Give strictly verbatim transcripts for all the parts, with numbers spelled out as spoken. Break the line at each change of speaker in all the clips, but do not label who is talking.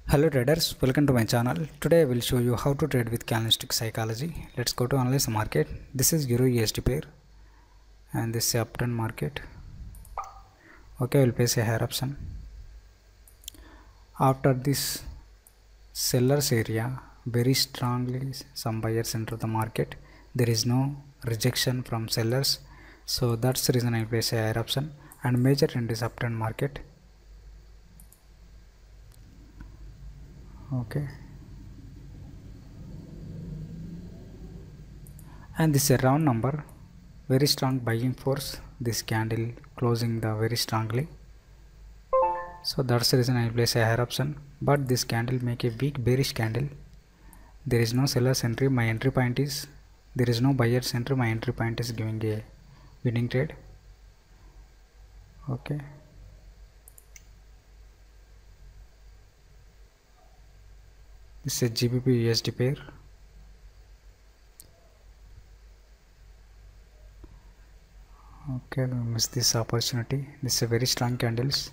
Hello traders, welcome to my channel. Today I will show you how to trade with candlestick psychology. Let's go to analyze the market. This is Euro U S D pair and this is uptrend market. Okay, I will place a higher option. After this sellers area, very strongly some buyers enter the market. There is no rejection from sellers, so that's the reason I will place a higher option. And major trend is uptrend market. Okay, and this is a round number, very strong buying force. This candle closing the very strongly, so that's the reason I place a higher option. But this candle make a weak bearish candle. There is no seller's entry. My entry point is there is no buyer's entry. My entry point is giving a winning trade. Okay, this is a G B P U S D pair. Okay, we missed this opportunity. This is a very strong candles.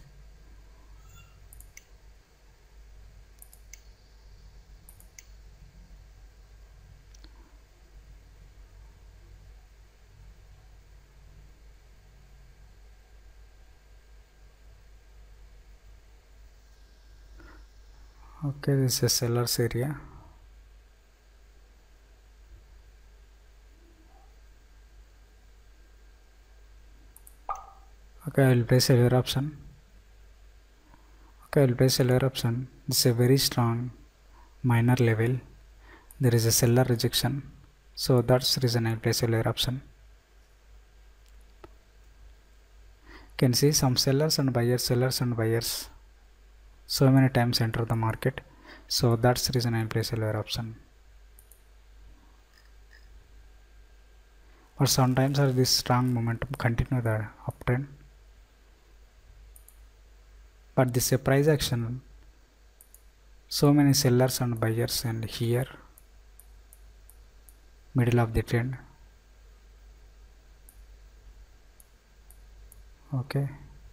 Okay, this is a seller's area. Okay, I will place a lower option. Okay, I will place a lower option. This is a very strong minor level. There is a seller rejection, so that's the reason I will place a lower option. You can see some sellers and buyers, sellers and buyers. So many times enter the market, so that's the reason I will place a lower option. But sometimes are this strong momentum continue the uptrend. But this is a price action. So many sellers and buyers, and here middle of the trend. Okay.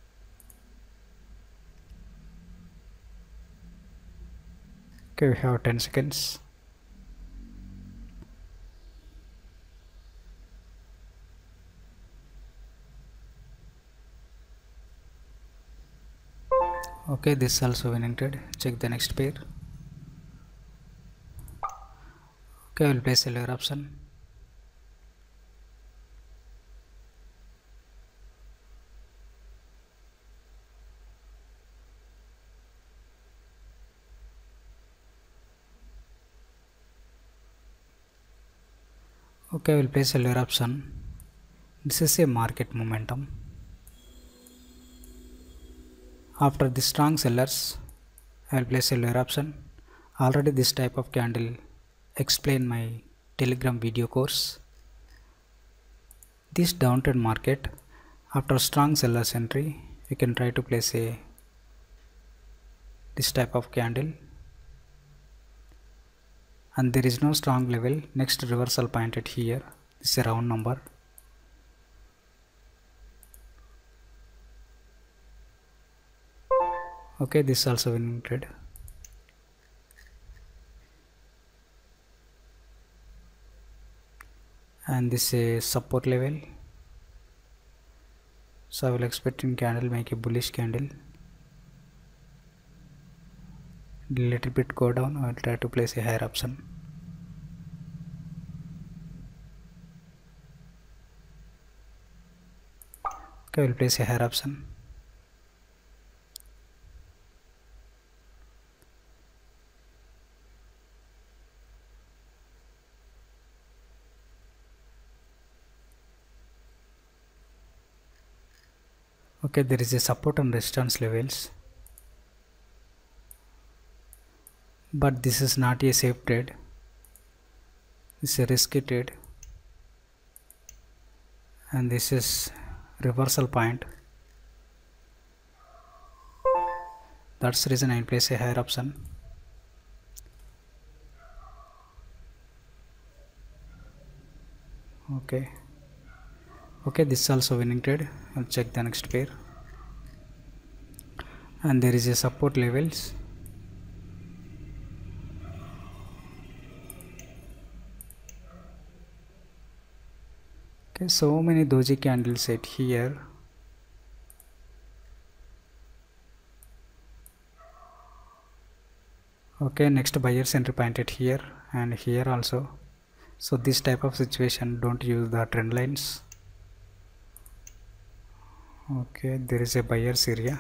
Okay, we have ten seconds. Okay, this is also winning trade. Check the next pair. Okay, I will place a lower option. Okay, I will place a lower option. This is a market momentum. After the strong sellers, I will place a lower option. Already this type of candle explain my Telegram video course. This downtrend market, after strong sellers entry, you can try to place a this type of candle, and there is no strong level. Next reversal point at here. This is a round number. Okay, this is also winning trade. And this is support level. So I will expect in candle make a bullish candle. Little bit go down. I will try to place a higher option. Okay, I will place a higher option. Okay, there is a support and resistance levels, but this is not a safe trade. This is a risky trade, and this is reversal point. That's the reason I place a higher option. Okay. Okay, this is also winning trade. I'll check the next pair. And there is a support levels. Okay, so many doji candles set here. Okay, next buyer's entry pointed here and here also. So this type of situation, don't use the trend lines. Okay, there is a buyer's area.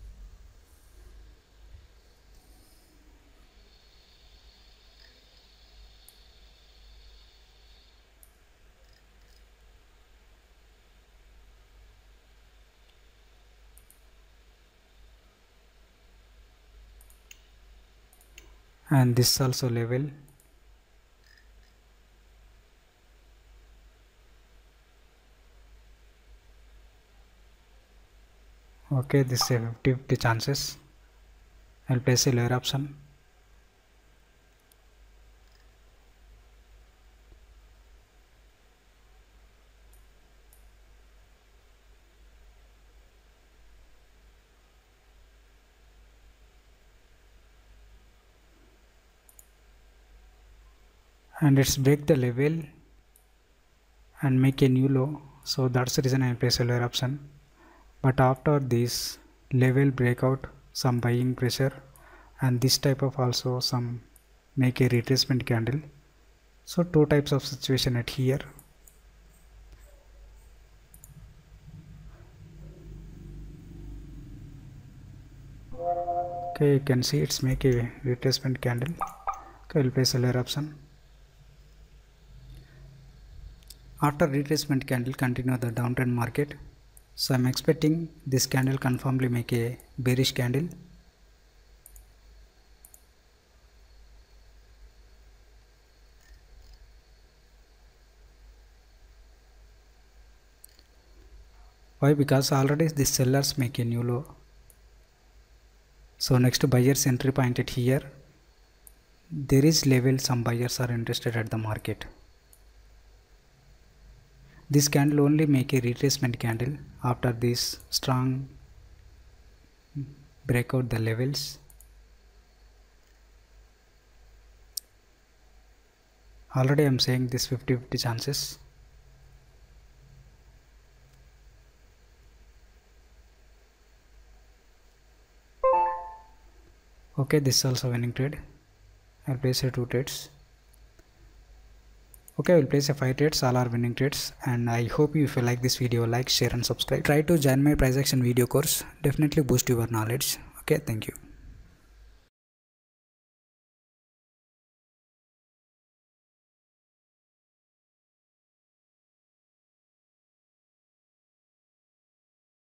And this also level. Okay, this is a fifty fifty chances. I'll place a lower option. And it's break the level and make a new low, so that's the reason I place a lower option. But after this level breakout, some buying pressure, and this type of also some make a retracement candle. So two types of situation at here. Okay, you can see it's make a retracement candle. Okay, I'll place a lower option. After retracement candle, continue the downtrend market. So I'm expecting this candle confirmly make a bearish candle. Why? Because already the sellers make a new low. So next buyers entry pointed here. There is level some buyers are interested at the market. This candle only make a retracement candle after this strong breakout the levels. Already I am saying this fifty fifty chances. Okay, this is also winning trade. I'll place a two trades. Okay, I will place a five trades, all are winning trades, and I hope you, if you like this video, like, share and subscribe. Try to join my price action video course, definitely boost your knowledge. Okay, thank you.